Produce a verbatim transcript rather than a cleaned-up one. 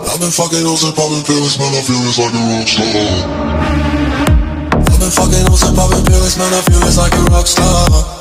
I've been fucking hoes and popping pills, man, I feel it's like a rock star. I've been fucking hoes and popping pills, man, I feel it's like a rock star.